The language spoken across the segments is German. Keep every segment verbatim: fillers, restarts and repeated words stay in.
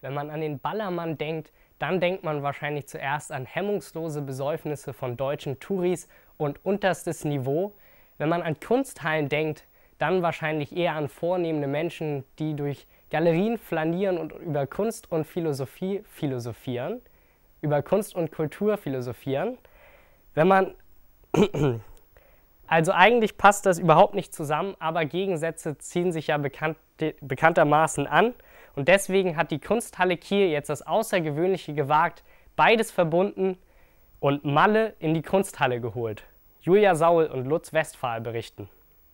Wenn man an den Ballermann denkt, dann denkt man wahrscheinlich zuerst an hemmungslose Besäufnisse von deutschen Touris und unterstes Niveau. Wenn man an Kunsthallen denkt, dann wahrscheinlich eher an vornehme Menschen, die durch Galerien flanieren und über Kunst und Philosophie philosophieren, über Kunst und Kultur philosophieren. Wenn man also eigentlich passt das überhaupt nicht zusammen, aber Gegensätze ziehen sich ja bekannt, bekanntermaßen an. Und deswegen hat die Kunsthalle Kiel jetzt das Außergewöhnliche gewagt, beides verbunden und Malle in die Kunsthalle geholt. Julia Saul und Lutz Westphal berichten.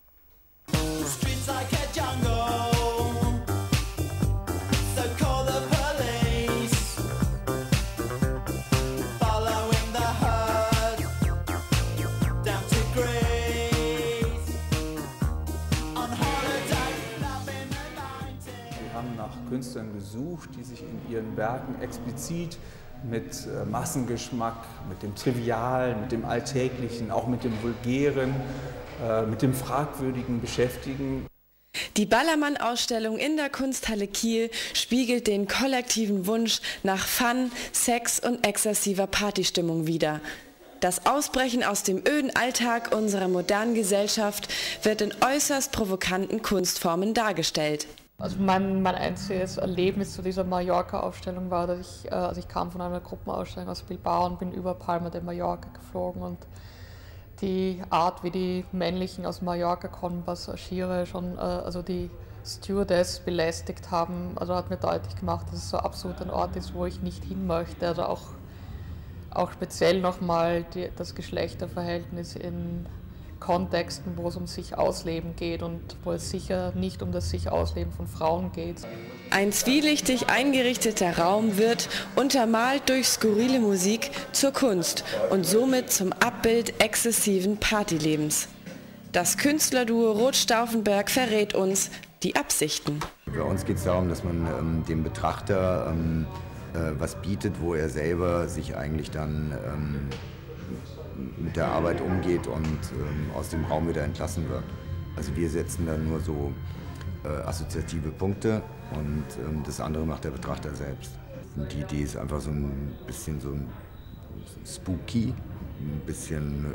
Nach Künstlern gesucht, die sich in ihren Werken explizit mit äh, Massengeschmack, mit dem Trivialen, mit dem Alltäglichen, auch mit dem Vulgären, äh, mit dem Fragwürdigen beschäftigen. Die Ballermann-Ausstellung in der Kunsthalle Kiel spiegelt den kollektiven Wunsch nach Fun, Sex und exzessiver Partystimmung wider. Das Ausbrechen aus dem öden Alltag unserer modernen Gesellschaft wird in äußerst provokanten Kunstformen dargestellt. Also mein, mein einziges Erlebnis zu dieser Mallorca-Ausstellung war, dass ich, äh, also ich kam von einer Gruppenausstellung aus Bilbao und bin über Palma de Mallorca geflogen, und die Art, wie die männlichen aus Mallorca kommen, Passagiere schon, äh, also die Stewardess belästigt haben, also hat mir deutlich gemacht, dass es so absolut ein Ort ist, wo ich nicht hin möchte. Also auch, auch speziell nochmal die, das Geschlechterverhältnis in Kontexten, wo es um sich ausleben geht und wo es sicher nicht um das sich ausleben von Frauen geht. Ein zwielichtig eingerichteter Raum wird, untermalt durch skurrile Musik, zur Kunst und somit zum Abbild exzessiven Partylebens. Das Künstlerduo Roth-Stauffenberg verrät uns die Absichten. Bei uns geht es darum, dass man ähm, dem Betrachter ähm, äh, was bietet, wo er selber sich eigentlich dann ähm, mit der Arbeit umgeht und ähm, aus dem Raum wieder entlassen wird. Also wir setzen dann nur so äh, assoziative Punkte, und ähm, das andere macht der Betrachter selbst. Und die Idee ist einfach so ein bisschen so ein spooky, ein bisschen,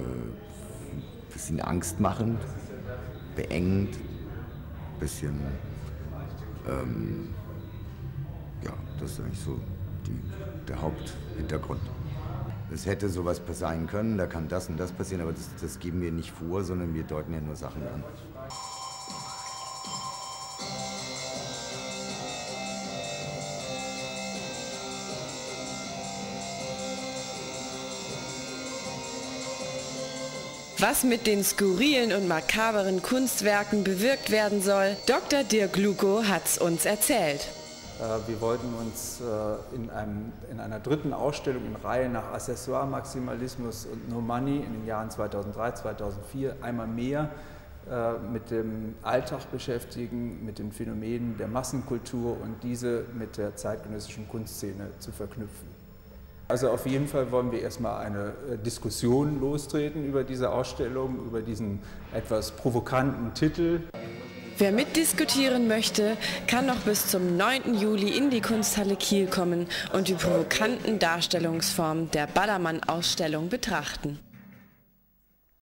äh, bisschen angstmachend, beengend, ein bisschen, ähm, ja, das ist eigentlich so die, der Haupthintergrund. Es hätte sowas sein können, da kann das und das passieren, aber das, das geben wir nicht vor, sondern wir deuten ja nur Sachen an. Was mit den skurrilen und makaberen Kunstwerken bewirkt werden soll, Doktor Dirk Luko hat's uns erzählt. Wir wollten uns in, einem, in einer dritten Ausstellung in Reihe nach Accessoire, Maximalismus und No Money in den Jahren zweitausenddrei, zweitausendvier einmal mehr mit dem Alltag beschäftigen, mit den Phänomenen der Massenkultur und diese mit der zeitgenössischen Kunstszene zu verknüpfen. Also auf jeden Fall wollen wir erstmal eine Diskussion lostreten über diese Ausstellung, über diesen etwas provokanten Titel. Wer mitdiskutieren möchte, kann noch bis zum neunten Juli in die Kunsthalle Kiel kommen und die provokanten Darstellungsformen der Ballermann-Ausstellung betrachten.